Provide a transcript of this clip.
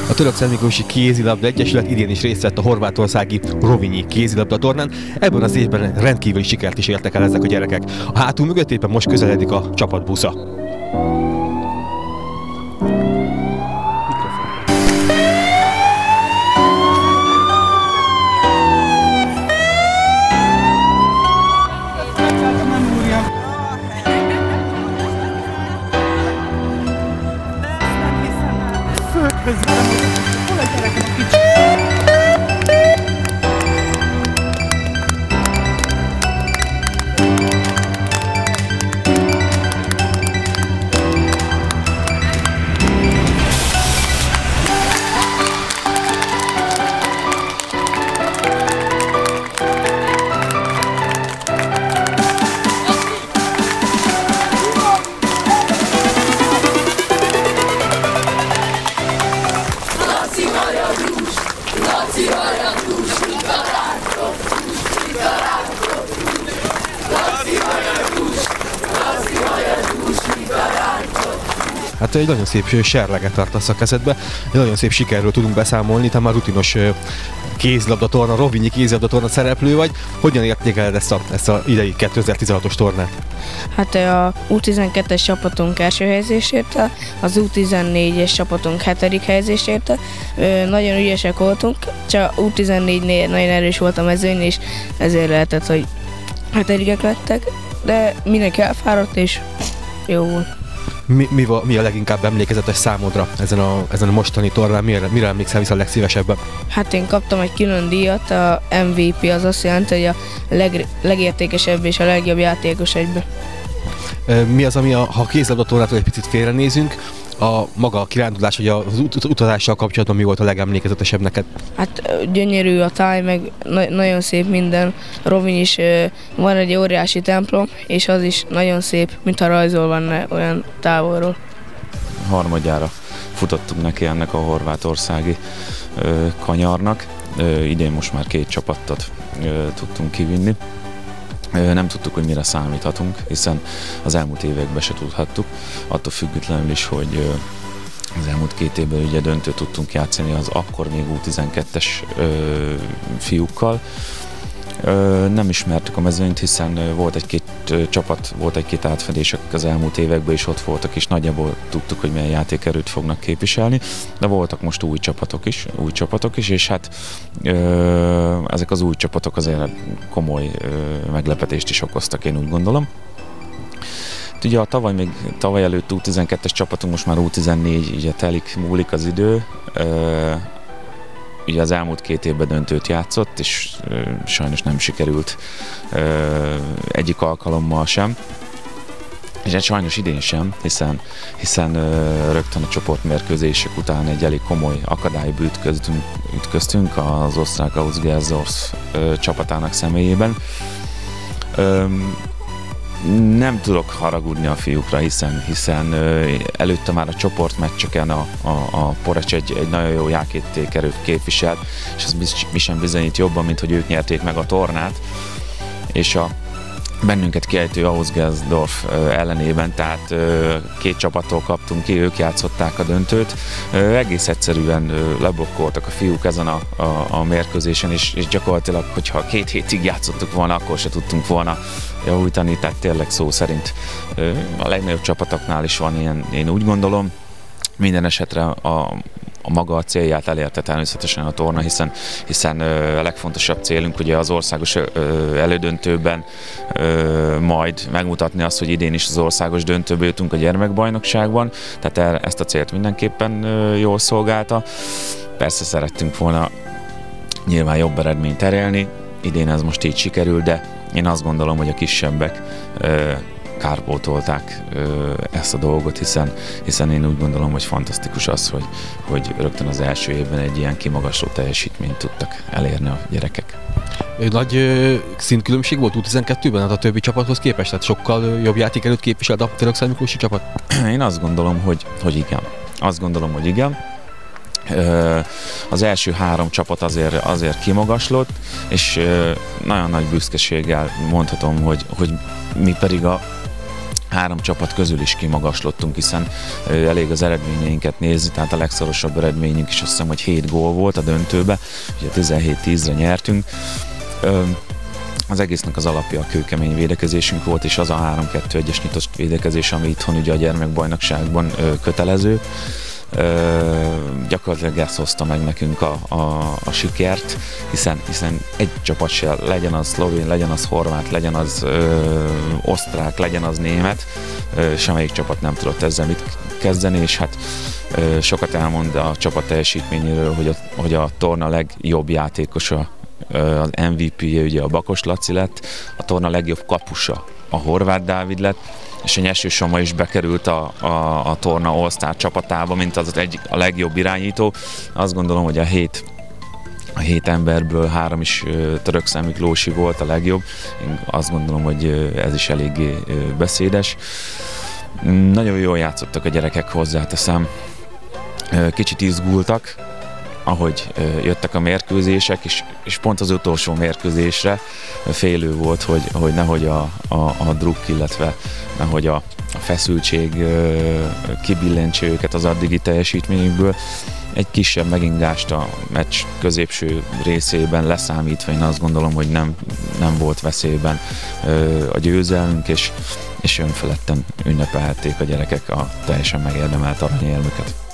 A Törökszentmiklósi Kézilabda Egyesület idén is részt vett a horvátországi Rovinji kézilabda tornán. Ebben az évben rendkívüli sikert is értek el ezek a gyerekek. A hátul mögött éppen most közeledik a csapatbusza. Hát egy nagyon szép serleget tartasz a kezedbe, egy nagyon szép sikerről tudunk beszámolni, te már rutinos kézilabdatorna, Rovinji kézilabdatorna szereplő vagy. Hogyan értékeled ezt a idei 2016-os tornát? Hát a U12-es csapatunk első helyezést érte, az U14-es csapatunk 7. helyezést érte. Nagyon ügyesek voltunk, csak U14-nél nagyon erős volt a mezőny, és ezért lehetett, hogy 7-ek lettek, de mindenki elfáradt, és jó volt. Mi a leginkább emlékezetes számodra ezen a mostani tornán? Mire emlékszel vissza a legszívesebben? Hát én kaptam egy külön díjat, a MVP, az azt jelenti, hogy a legértékesebb és a legjobb játékos egyben. Mi az, ami ha a kézilabdatornától egy picit félrenézünk, maga a kirándulás, vagy az utazással kapcsolatban mi volt a legemlékezetesebb neked? Hát gyönyörű a táj, meg nagyon szép minden. Rovinj is van egy óriási templom, és az is nagyon szép, mintha rajzolva van olyan távolról. Harmadjára futottunk neki ennek a horvátországi kanyarnak. Idén most már 2 csapatot tudtunk kivinni. Nem tudtuk, hogy mire számíthatunk, hiszen az elmúlt években se tudhattuk, attól függetlenül is, hogy az elmúlt 2 évben ugye döntőt tudtunk játszani az akkor még U12-es fiúkkal. Nem ismertük a mezőnyt, hiszen volt egy-két csapat, volt egy-két átfedés, akik az elmúlt években is ott voltak, és nagyjából tudtuk, hogy milyen játékerőt fognak képviselni, de voltak most új csapatok is, és hát ezek az új csapatok azért komoly meglepetést is okoztak, én úgy gondolom. Ugye a tavaly előtt U12-es csapatunk, most már U14, ugye múlik az idő. Ugye az elmúlt 2 évben döntőt játszott, és sajnos nem sikerült egyik alkalommal sem. És hát sajnos idén sem, hiszen rögtön a csoportmérkőzések után egy elég komoly akadályba ütköztünk az osztrák Ausgersdorf csapatának személyében. Nem tudok haragudni a fiúkra, hiszen előtte már a csoportmeccseken a Porecs egy nagyon jó játékerőt képviselt, és ez mi sem bizonyít jobban, mint hogy ők nyerték meg a tornát, és a bennünket kiejtő Ausgersdorf ellenében, tehát 2 csapattól kaptunk ki, ők játszották a döntőt. Egész egyszerűen leblokkoltak a fiúk ezen a mérkőzésen, és gyakorlatilag, hogyha 2 hétig játszottuk volna, akkor se tudtunk volna javítani, tehát tényleg szó szerint a legnagyobb csapatoknál is van ilyen, én úgy gondolom. Minden esetre a maga a célját elérte természetesen a torna, hiszen a legfontosabb célunk ugye az országos elődöntőben majd megmutatni azt, hogy idén is az országos döntőbe jutunk a gyermekbajnokságban, tehát ezt a célt mindenképpen jól szolgálta. Persze szerettünk volna nyilván jobb eredményt elérni, idén ez most így sikerül, de én azt gondolom, hogy a kisebbek kárpótolták ezt a dolgot, hiszen én úgy gondolom, hogy fantasztikus az, hogy rögtön az első évben egy ilyen kimagasló teljesítményt tudtak elérni a gyerekek. Nagy szintkülönbség volt U12-ben hát a többi csapathoz képest? Tehát sokkal jobb játékerőt képviselt a Törökszentmiklósi csapat? Én azt gondolom, hogy igen. Azt gondolom, hogy igen. Az első 3 csapat azért kimagaslott, és nagyon nagy büszkeséggel mondhatom, hogy mi pedig a 3 csapat közül is kimagaslottunk, hiszen elég az eredményeinket nézni, tehát a legszorosabb eredményünk is azt hiszem, hogy 7 gól volt a döntőbe, ugye 17-10-re nyertünk. Az egésznek az alapja a kőkemény védekezésünk volt, és az a 3-2-1-es nyitott védekezés, ami itthon ugye a gyermekbajnokságban kötelező. Gyakorlatilag ezt hozta meg nekünk a sikert, hiszen egy csapat se, legyen az szlovén, legyen az horvát, legyen az osztrák, legyen az német, semmelyik csapat nem tudott ezzel mit kezdeni, és hát sokat elmond a csapat teljesítményéről, hogy a torna legjobb játékosa, az MVP-je ugye a Bakos Laci lett, a torna legjobb kapusa a Horváth Dávid lett, és a Nyeső Soma is bekerült a torna All-Star csapatába, mint a legjobb irányító. Azt gondolom, hogy a 7 emberből 3 is Törökszán Miklósi volt a legjobb. Én azt gondolom, hogy ez is eléggé beszédes. Nagyon jól játszottak a gyerekek, hozzáteszem. Kicsit izgultak, ahogy jöttek a mérkőzések, és pont az utolsó mérkőzésre félő volt, hogy nehogy a drukk, illetve nehogy a feszültség kibillentse őket az addigi teljesítményükből. Egy kisebb megingást a meccs középső részében leszámítva, én azt gondolom, hogy nem volt veszélyben a győzelmünk, és önfeledten ünnepelhették a gyerekek a teljesen megérdemelt aranyérmüket.